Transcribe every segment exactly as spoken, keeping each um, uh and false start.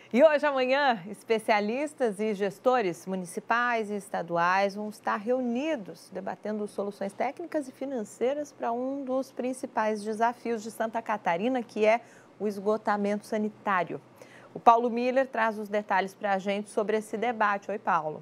E hoje, amanhã, especialistas e gestores municipais e estaduais vão estar reunidos, debatendo soluções técnicas e financeiras para um dos principais desafios de Santa Catarina, que é o esgotamento sanitário. O Paulo Miller traz os detalhes para a gente sobre esse debate. Oi, Paulo.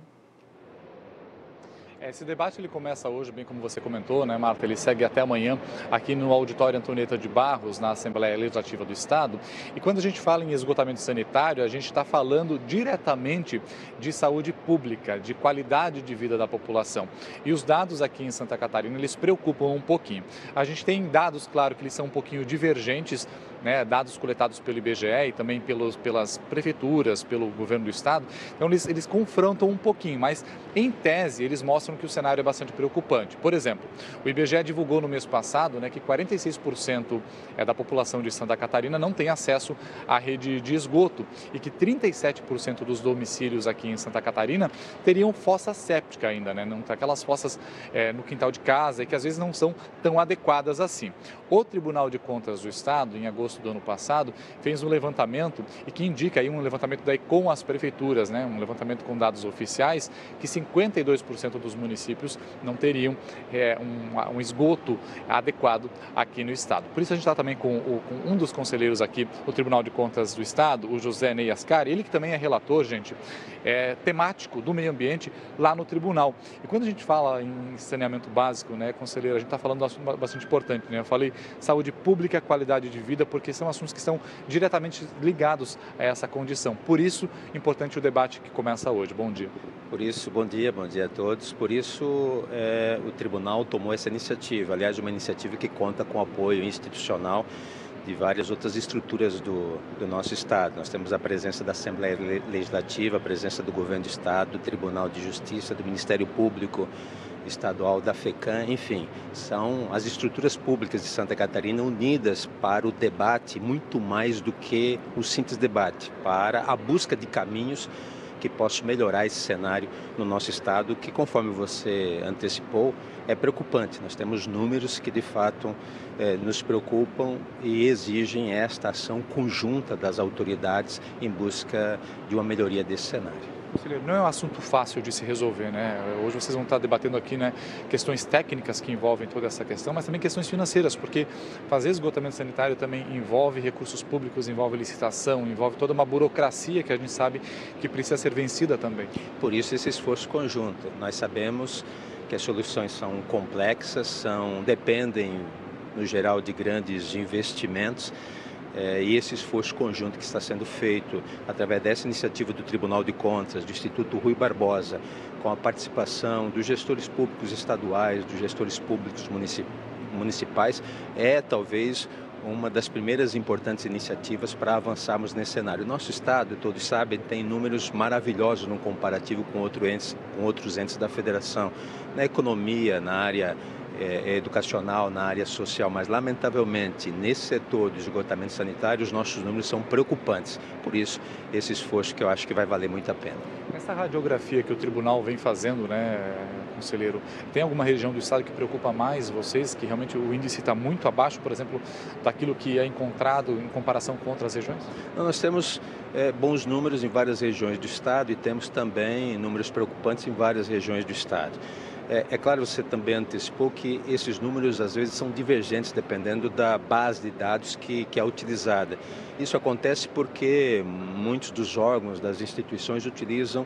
Esse debate ele começa hoje, bem como você comentou, né, Marta? Ele segue até amanhã aqui no auditório Antonieta de Barros, na Assembleia Legislativa do Estado. E quando a gente fala em esgotamento sanitário, a gente está falando diretamente de saúde pública, de qualidade de vida da população. E os dados aqui em Santa Catarina, eles preocupam um pouquinho. A gente tem dados, claro, que eles são um pouquinho divergentes, né, dados coletados pelo I B G E e também pelos, pelas prefeituras, pelo governo do estado. Então, eles, eles confrontam um pouquinho, mas em tese, eles mostram que o cenário é bastante preocupante. Por exemplo, o I B G E divulgou no mês passado, né, que quarenta e seis por cento da população de Santa Catarina não tem acesso à rede de esgoto e que trinta e sete por cento dos domicílios aqui em Santa Catarina teriam fossa séptica ainda, né, não, aquelas fossas é, no quintal de casa e que às vezes não são tão adequadas assim. O Tribunal de Contas do Estado, em agosto do ano passado, fez um levantamento e que indica aí um levantamento daí com as prefeituras, né, um levantamento com dados oficiais, que cinquenta e dois por cento dos municípios não teriam é, um, um esgoto adequado aqui no estado. Por isso a gente está também com, o, com um dos conselheiros aqui do Tribunal de Contas do Estado, o José Ney Ascar, ele que também é relator, gente, é, temático do meio ambiente lá no tribunal. E quando a gente fala em saneamento básico, né, conselheiro, a gente está falando de um assunto bastante importante, né? Eu falei saúde pública, qualidade de vida, porque são assuntos que estão diretamente ligados a essa condição. Por isso, importante o debate que começa hoje. Bom dia. Por isso, bom dia, bom dia a todos. Por isso, é, o tribunal tomou essa iniciativa, aliás, uma iniciativa que conta com apoio institucional de várias outras estruturas do, do nosso Estado. Nós temos a presença da Assembleia Legislativa, a presença do Governo do Estado, do Tribunal de Justiça, do Ministério Público Estadual, da FECAM, enfim, são as estruturas públicas de Santa Catarina unidas para o debate, muito mais do que o simples debate, para a busca de caminhos que possam melhorar esse cenário no nosso estado, que, conforme você antecipou, é preocupante. Nós temos números que, de fato, eh, nos preocupam e exigem esta ação conjunta das autoridades em busca de uma melhoria desse cenário. Não é um assunto fácil de se resolver, né? Hoje vocês vão estar debatendo aqui, né, questões técnicas que envolvem toda essa questão, mas também questões financeiras, porque fazer esgotamento sanitário também envolve recursos públicos, envolve licitação, envolve toda uma burocracia que a gente sabe que precisa ser vencida também. Por isso esse esforço conjunto. Nós sabemos que as soluções são complexas, são, dependem, no geral, de grandes investimentos. É, e esse esforço conjunto que está sendo feito através dessa iniciativa do Tribunal de Contas, do Instituto Rui Barbosa, com a participação dos gestores públicos estaduais, dos gestores públicos municipais, é talvez uma das primeiras importantes iniciativas para avançarmos nesse cenário. Nosso estado, todos sabem, tem números maravilhosos no comparativo com, outro entes, com outros entes da federação, na economia, na área É, educacional, na área social, mas lamentavelmente nesse setor do esgotamento sanitário os nossos números são preocupantes. Por isso, esse esforço que eu acho que vai valer muito a pena. Essa radiografia que o tribunal vem fazendo, né, conselheiro, tem alguma região do estado que preocupa mais vocês, que realmente o índice está muito abaixo, por exemplo, daquilo que é encontrado em comparação com outras regiões? Não, nós temos é, bons números em várias regiões do estado e temos também números preocupantes em várias regiões do estado. É, é claro, você também antecipou que esses números às vezes são divergentes dependendo da base de dados que, que é utilizada. Isso acontece porque muitos dos órgãos, das instituições utilizam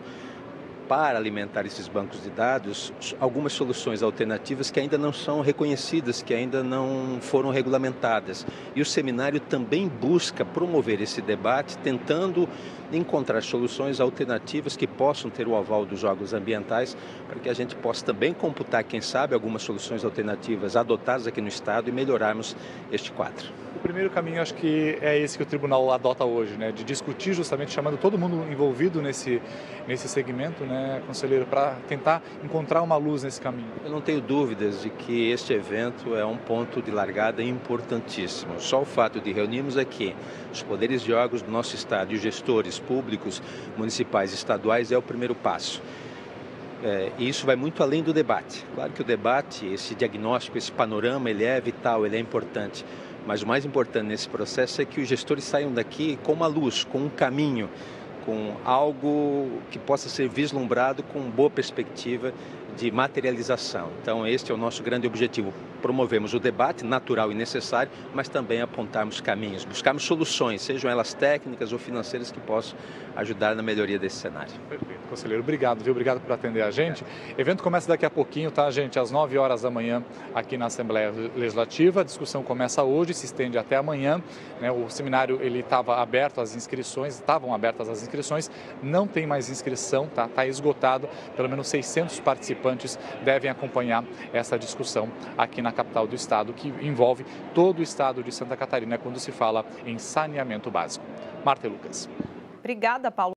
para alimentar esses bancos de dados algumas soluções alternativas que ainda não são reconhecidas, que ainda não foram regulamentadas. E o seminário também busca promover esse debate, tentando encontrar soluções alternativas que possam ter o aval dos órgãos ambientais, para que a gente possa também computar, quem sabe, algumas soluções alternativas adotadas aqui no estado e melhorarmos este quadro. O primeiro caminho, acho que é esse que o tribunal adota hoje, né? De discutir justamente, chamando todo mundo envolvido nesse, nesse segmento, né, conselheiro, para tentar encontrar uma luz nesse caminho. Eu não tenho dúvidas de que este evento é um ponto de largada importantíssimo. Só o fato de reunirmos aqui os poderes de órgãos do nosso estado e os gestores públicos, municipais e estaduais é o primeiro passo. É, e isso vai muito além do debate. Claro que o debate, esse diagnóstico, esse panorama, ele é vital, ele é importante. Mas o mais importante nesse processo é que os gestores saiam daqui com uma luz, com um caminho, com algo que possa ser vislumbrado com boa perspectiva de materialização. Então, este é o nosso grande objetivo. Promovemos o debate natural e necessário, mas também apontarmos caminhos, buscarmos soluções, sejam elas técnicas ou financeiras, que possam ajudar na melhoria desse cenário. Perfeito, conselheiro. Obrigado, viu? Obrigado por atender a gente. O evento começa daqui a pouquinho, tá, gente? Às nove horas da manhã, aqui na Assembleia Legislativa. A discussão começa hoje, se estende até amanhã. Né? O seminário, ele estava aberto às inscrições, estavam abertas as inscrições, não tem mais inscrição, tá? Está esgotado. Pelo menos seiscentos participantes devem acompanhar essa discussão aqui na capital do estado, que envolve todo o estado de Santa Catarina quando se fala em saneamento básico. Marta e Lucas. Obrigada, Paulo.